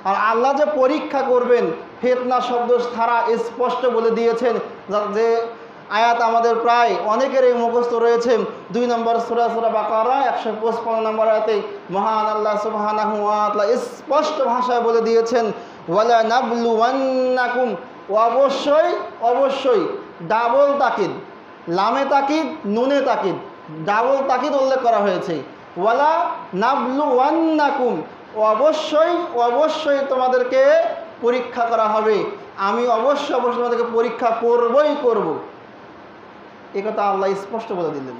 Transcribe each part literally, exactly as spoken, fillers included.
আর আল্লাহ যে পরীক্ষা করবেন ফিতনা শব্দ ছাড়া স্পষ্ট বলে দিয়েছেন, যে আয়াত আমাদের প্রায় অনেকেরই মুখস্থ রয়েছে। দুই নম্বর সূরা সূরা বাকারা একশো পঁচপান্ন নম্বর আয়াতে মহান আল্লাহ সুবহানাহু ওয়া তাআলা স্পষ্ট ভাষায় বলে দিয়েছেন, ওয়ালা নাবলুওয়ান্নাকুম, অবশ্যই অবশ্যই, ডাবল তাকিদ, লামে তাকিদ নুনে তাকিদ, ডাবল তাকিদ উল্লেখ করা হয়েছে। ওয়ালা নাবলুওয়ান্নাকুম, অবশ্যই অবশ্যই তোমাদেরকে পরীক্ষা করা হবে, আমি অবশ্যই অবশ্যই তোমাদেরকে পরীক্ষা করবই করব। এ কথা আল্লাহ স্পষ্ট বলে দিলেন।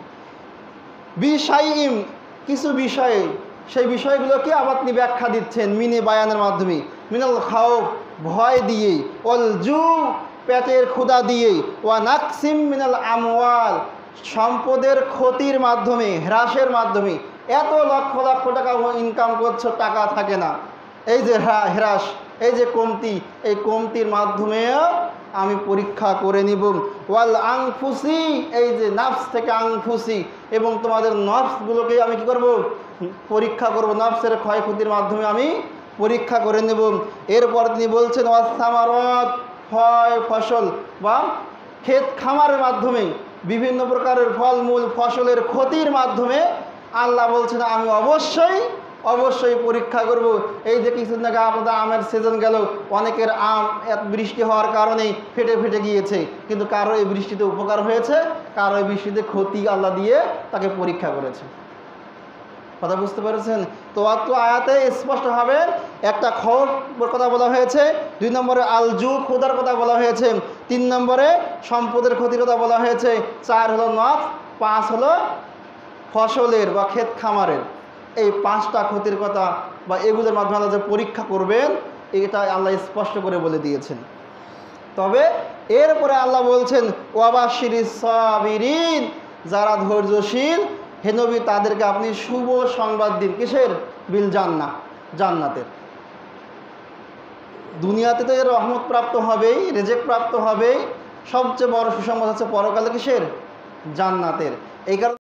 বিশাইইম, কিছু বিষয়ে, সেই বিষয়গুলোকে আবার তিনি ব্যাখ্যা দিচ্ছেন মিনি বায়ানের মাধ্যমে। মিনাল খাউফ, ভয় দিয়ে, অল জু, পেটের ক্ষুধা দিয়ে, ওয়া নাকসিম মিনাল আমওয়াল, সম্পদের ক্ষতির মাধ্যমে, হ্রাসের মাধ্যমে। এত লক্ষ লক্ষ টাকা ইনকাম করছো, টাকা থাকে না, এই যে হ্রাস, এই যে কমতি, এই কমতির মাধ্যমেও আমি পরীক্ষা করে নিব। ওয়াল আনফুসি, এই যে নাফস থেকে আনফুসি, এবং তোমাদের নফসগুলোকে আমি কি করব, পরীক্ষা করব, নফসের ক্ষয়ক্ষতির মাধ্যমে আমি পরীক্ষা করে নেব। এরপর তিনি বলছেন ওয়াসামারত, ফল ফসল বা ক্ষেত খামারের মাধ্যমে, বিভিন্ন প্রকারের ফলমূল ফসলের ক্ষতির মাধ্যমে আল্লাহ বলছেন আমি অবশ্যই অবশ্যই পরীক্ষা করব। এই যে কিছুদিন আগে আপনাদের আমের সিজন গেল, অনেকের আম এত বৃষ্টি হওয়ার কারণে ফেটে ফেটে গিয়েছে, কিন্তু কারো এই বৃষ্টিতে উপকার হয়েছে, কারো এই বৃষ্টিতে ক্ষতি আল্লাহ দিয়ে তাকে পরীক্ষা করেছে। কথা বুঝতে পেরেছেন? তো অত আয়াতে স্পষ্টভাবে একটা খবর কথা বলা হয়েছে, দুই নম্বরে আলজু, ক্ষুধার কথা বলা হয়েছে, তিন নম্বরে সম্পদের ক্ষতির কথা বলা হয়েছে, চার হলো নফস, পাঁচ হলো ফসলের বা ক্ষেত খামারের। এই পাঁচটা ক্ষতির কথা বা এগুলোর মাধ্যমে আল্লাহ যে পরীক্ষা করবেন, এটা আল্লাহ স্পষ্ট করে বলে দিয়েছেন। তবে এরপরে আল্লাহ বলছেন ওয়াবাশিরিস সাবিরিন, যারা ধৈর্যশীল হে নবী তাদেরকে আপনি শুভ সংবাদ দিন। কিসের? বিল জান্নাহ, জান্নাতের। দুনিয়াতে তো এর রহমত প্রাপ্ত হবেই, রিজিক প্রাপ্ত হবেই, সবচেয়ে বড় সুসংবাদ হচ্ছে পরকালে কিসের? জান্নাতের। এই কারণে